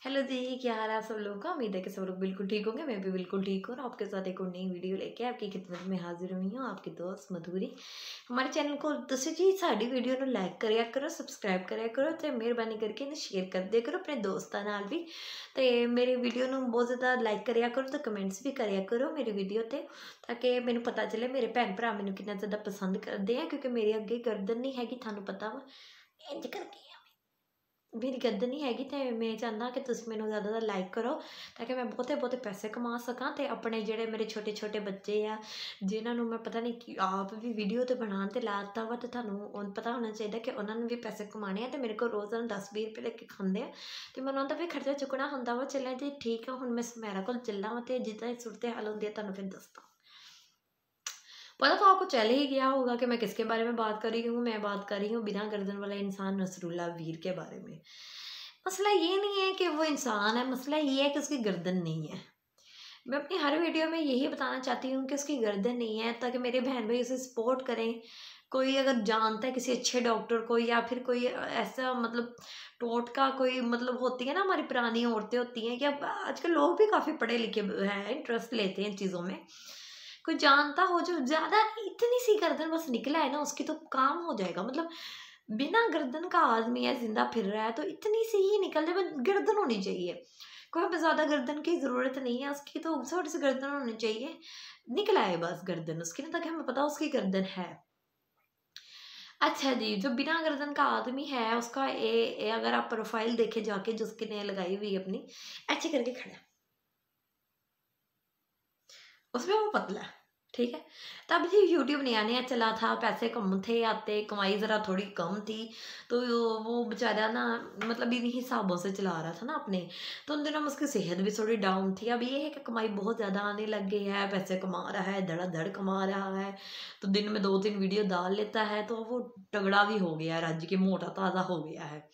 Hello जी, क्या हाल है आप सब लोगों का। उम्मीद है कि सब लोग बिल्कुल ठीक होंगे। मैं भी बिल्कुल ठीक हूँ और आपके साथ एक और नई वीडियो लेके आपकी खिदमत में हाजिर हुई हूँ। आपकी दोस्त मधुरी। हमारे चैनल को दसो जी, साड़ी वीडियो ਨੂੰ लाइक करिया करो, सब्सक्राइब करिया करो ਤੇ ਮਿਹਰਬਾਨੀ ਕਰਕੇ ਇਹਨੂੰ ਸ਼ੇਅਰ ਕਰ ਦਿਆ ਕਰੋ ਆਪਣੇ ਦੋਸਤਾਂ ਨਾਲ ਵੀ। ਤੇ ਮੇਰੇ ਵੀਡੀਓ ਨੂੰ ਬਹੁਤ ਜ਼ਿਆਦਾ ਲਾਈਕ ਕਰਿਆ ਕਰੋ ਤੇ ਕਮੈਂਟਸ ਵੀ ਕਰਿਆ ਕਰੋ ਮੇਰੀ ਵੀਡੀਓ ਤੇ, ਤਾਂ ਕਿ ਮੈਨੂੰ ਪਤਾ ਚੱਲੇ ਮੇਰੇ ਭੈਣ ਭਰਾ ਮੈਨੂੰ ਕਿੰਨਾ ਜ਼ਿਆਦਾ ਪਸੰਦ ਕਰਦੇ ਆ, ਕਿਉਂਕਿ ਮੇਰੇ ਅੱਗੇ ਗਰਦਨ ਨਹੀਂ ਹੈਗੀ, ਤੁਹਾਨੂੰ ਪਤਾ ਵਾ ਇੰਜ ਕਰਕੇ मेरी गर्दन नहीं हैगी। तो मैं चाहता कि तुम मैनू ज़्यादा ज़्यादा लाइक करो ताकि मैं बहुते बहुते पैसे कमा सकां ते अपने जेडे मेरे छोटे छोटे बच्चे आ जिन्होंने मैं पता नहीं कि आप भी वीडियो तो बना ते लाता वा, तो थानू पता होना चाहिए कि उन्होंने भी पैसे कमाने तो मेरे को रोज़ 10-20 रुपये लेके खाते हैं, तो मैं उन्होंने भी खर्चा चुकना होंगे वा। चलिए जी ठीक है, हुण मैं सुमेरा को चला वा, तो जिदा सूरत हाल होंगी है तुहानू फिर दसदा। पता तो आपको चल ही गया होगा कि मैं किसके बारे में बात कर रही हूँ। मैं बात कर रही हूँ बिना गर्दन वाला इंसान नसरुल्ला वीर के बारे में। मसला ये नहीं है कि वो इंसान है, मसला ये है कि उसकी गर्दन नहीं है। मैं अपनी हर वीडियो में यही बताना चाहती हूँ कि उसकी गर्दन नहीं है, ताकि मेरे बहन भाई उसे सपोर्ट करें। कोई अगर जानता है किसी अच्छे डॉक्टर को, या फिर कोई ऐसा मतलब टोटका कोई मतलब होती है ना, हमारी पुरानी औरतें होती हैं, कि अब आजकल लोग भी काफ़ी पढ़े लिखे हैं, इंटरेस्ट लेते हैं इन चीज़ों में। कोई जानता हो जो ज़्यादा इतनी सी गर्दन बस निकला है ना, उसकी तो काम हो जाएगा। मतलब बिना गर्दन का आदमी है, जिंदा फिर रहा है, तो इतनी सी ही निकल जाए, बस गर्दन होनी चाहिए। कोई हमें ज़्यादा गर्दन की ज़रूरत नहीं है, उसकी तो थोड़ी सी गर्दन होनी चाहिए। निकला है बस गर्दन उसकी ना, ताकि हमें पता उसकी गर्दन है। अच्छा जी, जो बिना गर्दन का आदमी है उसका ए अगर आप प्रोफाइल देखे जाके, जो उसकी ने लगाई हुई अपनी ऐसे करके खड़ा, उसमें वो पतला है, ठीक है। तब जी यूट्यूब नया-नया चला था, पैसे कम थे आते, कमाई ज़रा थोड़ी कम थी, तो वो बेचारा ना मतलब इन्हीं हिसाबों से चला रहा था ना अपने। तो उन दिनों में उसकी सेहत भी थोड़ी डाउन थी। अब ये है कि कमाई बहुत ज़्यादा आने लग गई है, पैसे कमा रहा है, धड़ाधड़ कमा रहा है, तो दिन में 2-3 वीडियो डाल लेता है, तो वो तगड़ा भी हो गया है, रज के मोटा-ताज़ा हो गया है।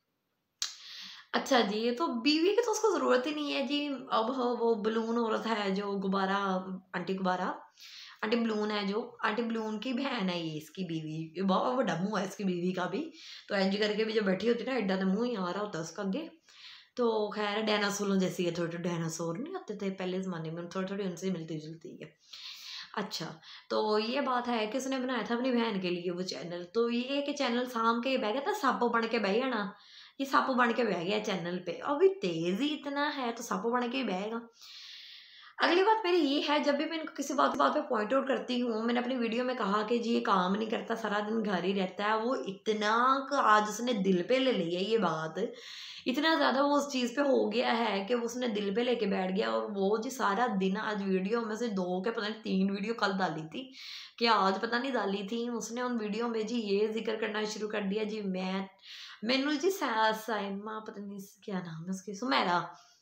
अच्छा जी, तो बीवी की तो उसको ज़रूरत ही नहीं है जी। अब वो बलून औरत है जो गुब्बारा, आंटी गुब्बारा, आंटी बलून है जो, आंटी बलून की बहन है ये इसकी बीवी। ये बहुत बड़ा मुँह है इसकी बीवी का भी। तो इंज करके भी जब बैठी होती है ना, एडा तो मुँह ही आ रहा होता है उसका आगे। तो खैर डायनासोरों जैसी है, थोड़े डायनासोर नहीं होते थे पहले ज़माने में, थोड़ी-थोड़ी उनसे मिलती-जुलती है। अच्छा, तो ये बात है कि उसने बनाया था अपनी बहन के लिए वो चैनल। तो ये कि चैनल साँभ के बह गया था, सप्प बन के बह जाना। ये सप्प बन के बह गया चैनल पे। अभी तेज़ ही इतना है तो सप्प बन के ही बहेगा। अगली बात मेरी ये है, जब भी मैं इनको किसी बात पे पॉइंट आउट करती हूँ, मैंने अपनी वीडियो में कहा कि जी ये काम नहीं करता, सारा दिन घर ही रहता है, वो इतना आज उसने दिल पे ले ली है ये बात। इतना ज़्यादा वो उस चीज़ पे हो गया है कि उसने दिल पे लेके बैठ गया, और वो जी सारा दिन आज वीडियो में से 2 के पता नहीं 3 वीडियो कल डाली थी, कि आज पता नहीं डाली थी उसने। उन वीडियो में जी ये जिक्र करना शुरू कर दिया जी, मैनू जी साइमा पता नहीं क्या नाम है उसकी, सुमेरा,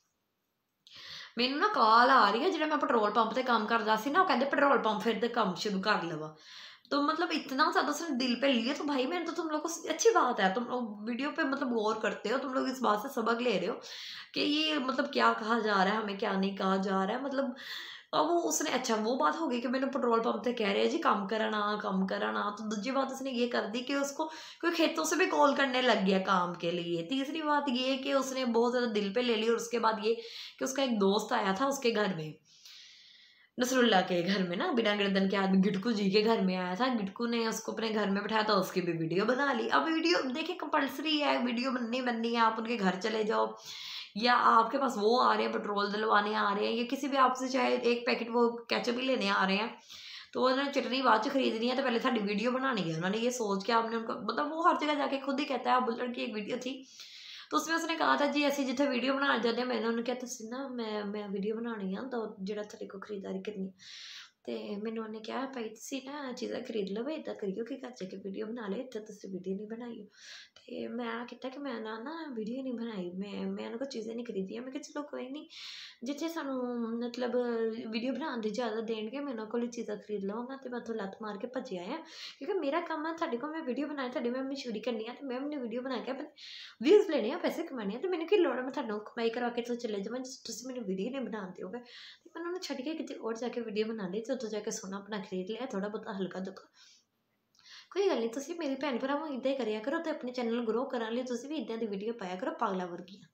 ਮੈਨੂੰ ਨਾ ਕਾਲ ਆ ਰਹੀ है, ਜਿਹੜਾ मैं पेट्रोल पंप ਤੇ काम करता सी ना, वो कहते पेट्रोल पंप फिर से काम शुरू कर लवा। तो मतलब इतना ज़्यादा उसने दिल पे लिया, तो भाई मैंने तो तुम लोग को अच्छी बात है, तुम लोग वीडियो पे मतलब गौर करते हो, तुम लोग इस बात से सबक ले रहे हो कि ये मतलब क्या कहा जा रहा है, हमें क्या नहीं कहा जा रहा है। मतलब अब वो उसने, अच्छा वो बात हो गई कि मैंने पेट्रोल पंप पे कह रहे हैं जी कम करना कम करना, तो दूसरी बात उसने ये कर दी कि उसको कोई खेतों से भी कॉल करने लग गया काम के लिए। तीसरी बात ये कि उसने बहुत ज़्यादा दिल पे ले ली, और उसके बाद ये कि उसका एक दोस्त आया था उसके घर में, नसरुल्ला के घर में ना, बिना गर्दन के आदमी गिटकू जी के घर में आया था। गिटकू ने उसको अपने घर में बिठाया था, उसकी भी वीडियो बना ली। अब वीडियो देखिए कंपलसरी है, वीडियो बननी है, आप उनके घर चले जाओ, या आपके पास वो आ रहे हैं पेट्रोल डलवाने आ रहे हैं, या किसी भी आपसे चाहे एक पैकेट वो केचप ही लेने आ रहे हैं, तो उन्होंने चटनी बाद च खरीदनी है, तो पहले साड़ी वीडियो बनानी है। उन्होंने ये सोच के आपने उनको, मतलब वो हर जगह जाके खुद ही कहता है। आप बुल्लट की एक वीडियो थी, तो उसमें उसने कहा था जी ऐसी जिथे वीडियो बना जाते, मैंने उन्होंने कहा तुम ना मैं वीडियो बनानी है, तो ਜਿਹੜਾ ਤੁਹਾਡੇ को खरीदारी करनी, तो मैंने उन्हें कहा भाई तुम ना चीज़ा खरीद लो, इदा करियो कि घर जाके वीडियो बना ले, इतना तुम वीडियो नहीं बनाई। तो मैं किया कि मैं ना वीडियो नहीं बनाई, मैं उन्होंने चीज़ें नहीं खरीदियाँ। मैं चलो कोई नहीं, जिथे सानू मतलब वीडियो बनाने की इजाजत देंगे, मैं उन्होंने को चीज़ा खरीद लवांगा, तो मैं तो लत्त मार के भजे आया, क्योंकि मेरा काम है ਤੁਹਾਡੇ को मैं वीडियो बनाए, ਤੁਹਾਡੀ मैं मशहूरी करनी है, तो मैं अपनी वीडियो बना के अपने व्यूज़ लेने हैं, पैसे कमाने हैं, तो मैंने की लोड़ है मैं ਤੁਹਾਨੂੰ कमाई करवा के तो चले जावां, तुसीं मैनूं वीडियो नहीं बना दोगे। तो मैं उन्होंने छड्ड के किते और जाके वीडियो बना ली, तो उत्थे जाके सोना अपना खरीद लिया, थोड़ा बहुत हल्का दुखा। कोई गल नहीं, तुसीं मेरी भैन भरावां इदां ही करिया करो, ते अपने चैनल ग्रो करन लई तुसीं भी इदां दी वीडियो पाया करो पागलां वर्गियां।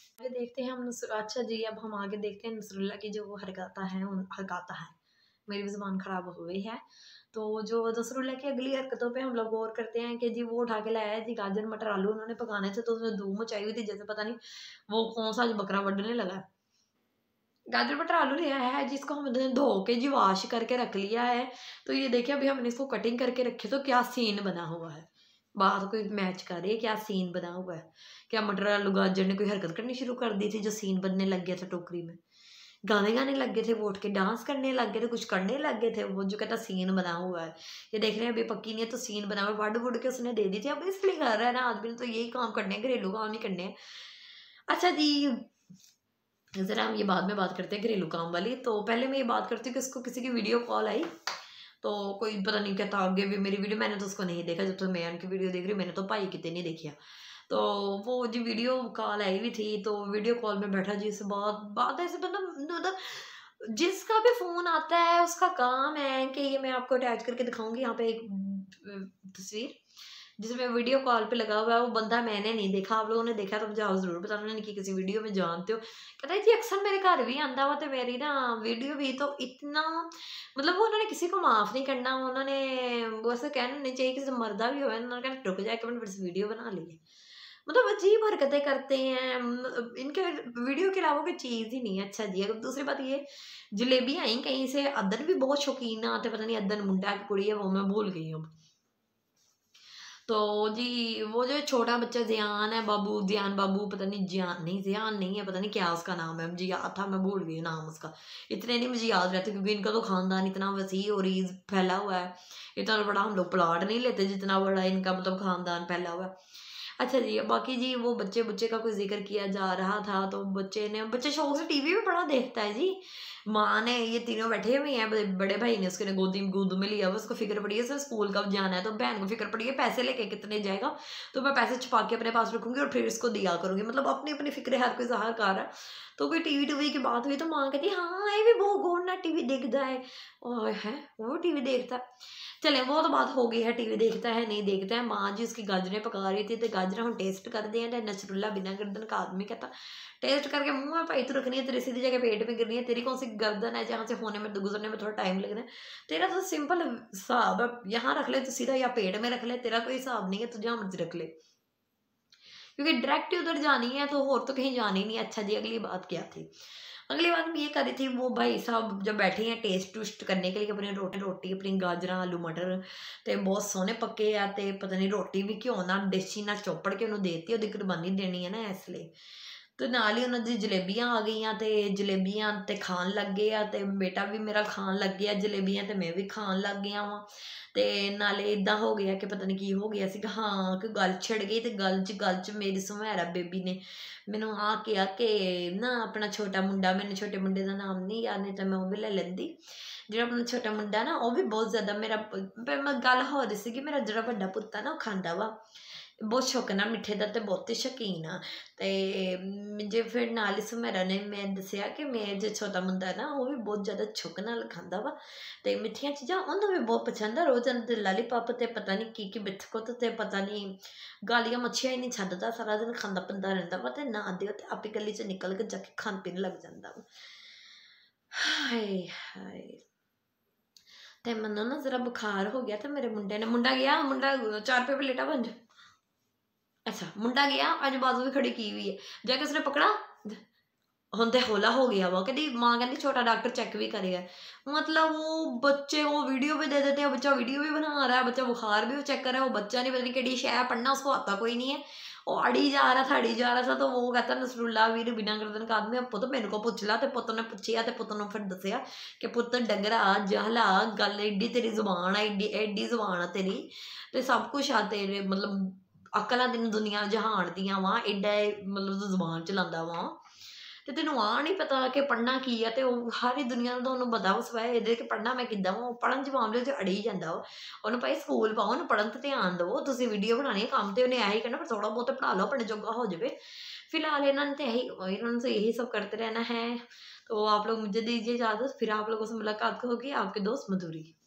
आगे देखते हैं हम अच्छा जी, अब हम आगे देखते हैं नसरुल्लाह की जो वो हरकता है, मेरी भी ज़ुबान ख़राब हो गई है। तो जो नसरुल्लाह की अगली हरकतों पे हम लोग गौर करते हैं कि जी वो उठा के लाया है जी गाजर मटर आलू उन्होंने पकाने थे, तो उसमें धूम मचाई हुई थी जैसे पता नहीं वो कौन-सा आज बकरा वढने लगा है। गाजर मटर आलू लिया है जिसको हमने धो के जी वॉश करके रख लिया है। तो ये देखिए अभी हमने इसको कटिंग करके रखे तो क्या सीन बना हुआ है। बात कोई मैच कर रही है, क्या सीन बना हुआ है। क्या मटर आलू गाजर ने कोई हरकत करनी शुरू कर दी थी जो सीन बनने लग गया था टोकरी में। गाने गाने लग गए थे, वो उठ के डांस करने लग गए थे, कुछ करने लग गए थे। वो जो कहता सीन बना हुआ है। ये देख रहे हैं अभी पक्की नहीं है तो सीन बना हुआ है। वड-वुड के उसने दे दी थी। अब इसलिए कर रहा है ना आदमी ने तो यही काम करने हैं, घरेलू काम ही करने हैं। अच्छा जी, ज़रा हम ये बाद में बात करते हैं घरेलू काम वाली। तो पहले मैं ये बात करती हूँ कि उसको किसी की वीडियो कॉल आई, तो कोई पता नहीं कहता आगे भी मेरी वीडियो, मैंने तो उसको नहीं देखा जब तक मैं उनकी वीडियो देख रही, मैंने तो भाई कितने नहीं देखिया। तो वो जी वीडियो कॉल आई हुई थी, तो वीडियो कॉल में बैठा जी से बात बात ऐसे मतलब जिसका भी फ़ोन आता है उसका काम है कि ये मैं आपको अटैच करके दिखाऊँगी यहाँ पे एक तस्वीर जिसमें वीडियो कॉल पे लगा हुआ है। वो बंदा मैंने नहीं देखा, आप लोगों ने देखा तो मुझे आप ज़रूर बताना कि किसी वीडियो में जानते हो। कहता है जी अक्सर मेरे घर भी आंदा हुआ तो मेरी ना वीडियो भी तो इतना मतलब वो उन्होंने किसी को माफ़ नहीं करना, उन्होंने वो ऐसा कहना नहीं चाहिए किसी मर्दा भी होवे, उन्होंने कहना रुक जा एक मिनट फिर से वीडियो बना ली है। मतलब अजीब हरकतें करते हैं। इनके वीडियो के अलावा कोई चीज़ ही नहीं है। अच्छा जी, अब दूसरी बात ये जलेबी आई कहीं से, अदन भी बहुत शौकीन आते, पता नहीं अदन मुंडा की कुड़ी है वो मैं भूल गई हूँ। तो जी वो जो छोटा बच्चा ज़ियान है बाबू, ज़ियान बाबू पता नहीं ज़ियान नहीं है, पता नहीं क्या उसका नाम है, मुझे याद था मैं भूल गई नाम उसका। इतने नहीं मुझे याद रहते क्योंकि इनका तो ख़ानदान इतना वसी और ईज़ फैला हुआ है। इतना बड़ा हम लोग प्लॉट नहीं लेते जितना बड़ा इनका मतलब ख़ानदान फैला हुआ है। अच्छा जी, बाकी जी वो बच्चे-बुच्चे का कोई ज़िक्र किया जा रहा था, तो बच्चे शौक से टीवी भी बड़ा देखता है जी। माँ ने ये तीनों बैठे हुए हैं, बड़े भाई ने उसके ने गोद में लिया हुआ, उसको फ़िक्र पड़ी है उसे स्कूल कब जाना है, तो बहन को फ़िक्र पड़ी है पैसे लेके कितने जाएगा, तो मैं पैसे छुपा के अपने पास रखूँगी और फिर इसको दिया करूँगी। मतलब अपनी-अपनी फ़िक्र हर कोई ज़ाहिर कर रहा है। तो कोई टीवी-टूवी की बात हुई तो माँ कहती है, "हाँ, ये भी बहुत गौर नाल टीवी देखदा है।" ओह! हैं? वो टीवी देखता है? चलें वो तो बात हो गई है टीवी देखता है नहीं देखता है। माँ जी उसकी गाजरें पका रही थी, तो गाजरें हम टेस्ट करते हैं, ते नसरुल्ला बिना गर्दन का आदमी कहता टेस्ट करके मुँह में पाई तो रखनी है, तेरी सीधी जगह पेट में गिरनी है, तेरी कौन सी गर्दन है जहाँ से होने में गुजरने में थोड़ा टाइम लगना है। तेरा तो सिंपल हिसाब है, यहाँ रख ले तो सीधा या पेट में रख ले, तेरा कोई हिसाब नहीं है, तू जहाँ मर्जी रख ले। क्योंकि डायरेक्ट उधर जानी है तो और तो कहीं जानी नहीं। अच्छा जी, अगली बात क्या थी? अगली बात हम ये कर रही थी, वो भाई साहब जब बैठे हैं टेस्ट टूस्ट करने के लिए अपनी रोटी अपनी गाजरां आलू मटर ते बहुत सोहने पक्के आ ते पता नहीं रोटी भी घ्यो नाल देसी नाल चोपड़ के उन्होंने देती, ओहदी कुर्बानी देनी है ना इसलिए। ਤੇ ਨਾਲ ਹੀ ਉਹਨਾਂ ਦੀ ਜਲੇਬੀਆਂ ਆ ਗਈਆਂ ਤੇ ਜਲੇਬੀਆਂ ਤੇ ਖਾਣ ਲੱਗ ਗਏ ਆ ਤੇ ਬੇਟਾ ਵੀ ਮੇਰਾ ਖਾਣ ਲੱਗ ਗਿਆ ਜਲੇਬੀਆਂ ਤੇ ਮੈਂ ਵੀ ਖਾਣ ਲੱਗ ਗਿਆ ਵਾਂ ਤੇ ਨਾਲੇ ਇਦਾਂ ਹੋ ਗਿਆ ਕਿ ਪਤਾ ਨਹੀਂ ਕੀ ਹੋ ਗਿਆ ਸੀਗਾ। ਹਾਂ ਕਿ ਗੱਲ ਛਿੜ ਗਈ ਤੇ ਗੱਲ 'ਚ ਮੇਰੀ ਸੁਮਹਿਰਾ ਬੇਬੀ ਨੇ ਮੈਨੂੰ ਆ ਕਿਹਾ ਕਿ ਨਾ ਆਪਣਾ ਛੋਟਾ ਮੁੰਡਾ, ਮੈਨੂੰ ਛੋਟੇ ਮੁੰਡੇ ਦਾ ਨਾਮ ਨਹੀਂ ਯਾਦ, ਨਹੀਂ ਤਾਂ ਮੈਂ ਉਹ ਵੀ ਲੈ ਲੈਂਦੀ। ਜਿਹੜਾ ਆਪਣਾ ਛੋਟਾ ਮੁੰਡਾ ਨਾ ਉਹ ਵੀ ਬਹੁਤ ਜ਼ਿਆਦਾ ਮੇਰਾ ਮੈਂ ਗੱਲ ਹੋ ਰਹੀ ਸੀਗੀ, ਮੇਰਾ ਜਿਹੜਾ ਵੱਡਾ ਪੁੱਤ ਆ ਨਾ ਉਹ ਖਾਂਦਾ ਵਾ ਬਹੁਤ ਸ਼ੌਕੀਨ ਆ ਮਿੱਠੇ ਦਾ ਤੇ ਬਹੁਤ ਹੀ ਸ਼ੌਕੀਨ ਆ। ਤੇ ਜੇ ਫਿਰ ਨਾਲ ਹੀ ਸੁਮੇਰਾ ਨੇ ਮੈਂ ਦੱਸਿਆ ਕਿ ਮੈਂ ਜੋ ਛੋਟਾ ਮੁੰਡਾ ਨਾ ਉਹ ਵੀ ਬਹੁਤ ਜ਼ਿਆਦਾ ਸ਼ੌਕ ਨਾਲ ਖਾਂਦਾ ਵਾ ਤੇ ਮਿੱਠੀਆਂ ਚੀਜ਼ਾਂ ਉਹਨੂੰ ਵੀ ਬਹੁਤ ਪਸੰਦ ਆ। ਰੋਜ਼ ਤੇ ਲਾਲੀਪੌਪ ਤੇ ਪਤਾ ਨਹੀਂ ਕੀ ਬਿਸਕੁਟ ਤੇ ਪਤਾ ਨਹੀਂ ਗਾਲੀਆਂ ਮੱਛੀਆਂ ਹੀ ਨਹੀਂ ਛੱਡਦਾ, ਸਾਰਾ ਦਿਨ ਖਾਂਦਾ ਪੀਂਦਾ ਰਹਿੰਦਾ ਵਾ ਤੇ ਨਾ ਦਿਓ ਤੇ ਆਪੇ ਗਲੀ 'ਚ ਨਿਕਲ ਕੇ ਜਾ ਕੇ ਖਾਣ ਪੀਣ ਲੱਗ ਜਾਂਦਾ ਵਾ। ਹਾਏ ਹਾਏ ਤੇ ਮੈਨੂੰ ਨਾ ਜ਼ਰਾ ਬੁਖਾਰ ਹੋ ਗਿਆ ਤੇ ਮੇਰੇ ਮੁੰਡਾ ਗਿਆ, ਮੁੰਡਾ 4 ਰੁਪਏ ਪਲੇਟਾਂ ਬਣ ਜਾ। अच्छा मुंडा गया आज बाजू भी खड़ी की हुई है, जाके उसने पकड़ा ਹੁਣ ਤੇ ਹੌਲਾ ਹੋ ਗਿਆ ਵਾ। ਕਹਿੰਦੀ ਮਾਂ ਕਹਿੰਦੀ छोटा डॉक्टर चेक भी करेगा। मतलब वो बच्चे को वीडियो भी दे देते हैं, बच्चा वीडियो भी बना रहा है, बच्चा बुखार भी चेक कर रहा है, वो बच्चा नहीं पता नहीं केड़ी शय पढ़ना उसको आता कोई नहीं है, वो अड़ी जा रहा था। तो वो कहता नसरुल्ला वीर बिना गर्दन का आदमी, पुत मेरे को पुछ ला। ते पुत ने पूछिया ते पुत ने फिर दसिया कि पुत डगरा जहला गल एडी तेरी जुबान है, एडी जुबान है तेरी ते सब कुछ आ तेरे मतलब अकलां तेन दुनिया जहान दियां वा, एडा मतलब तू जुबान चलांदा वा ਤੇ ਤੈਨੂੰ ਆ ਨਹੀਂ ਪਤਾ ਕਿ ਪੜ੍ਹਨਾ ਕੀ ਆ। ਤੇ ਉਹ ਸਾਰੀ ਦੁਨੀਆ ਨੂੰ ਤੁਹਾਨੂੰ ਪਤਾ ਵਾ ਸਵਾਏ ਇਹਦੇ ਕਿ ਪੜ੍ਹਨਾ ਮੈਂ ਕਿੱਦਾਂ ਵਾ। ਉਹ ਪੜ੍ਹਨ ਦੇ ਮਾਮਲੇ 'ਚ ਅੜੀ ਜਾਂਦਾ ਵਾ। ਉਹਨੂੰ ਭਾਈ ਸਕੂਲ ਪਾਓ, ਉਹਨੂੰ ਪੜ੍ਹਨ 'ਤੇ ਧਿਆਨ ਦਿਓ। ਤੁਸੀਂ ਵੀਡੀਓ ਬਣਾਉਣੀ ਹੈ ਕੰਮ ਤੇ ਉਹਨੇ ਇਹੀ ਕਰਨਾ, ਪਰ ਥੋੜਾ ਬਹੁਤ पढ़ा लो अपने जोगा हो जाए। फिलहाल इन्होंने से यही सब करते रहना है। तो आप लोग मुझे दीजिए इजाज़त, फिर आप लोगों से मुलाकात होगी। आपके दोस्त मधुरी।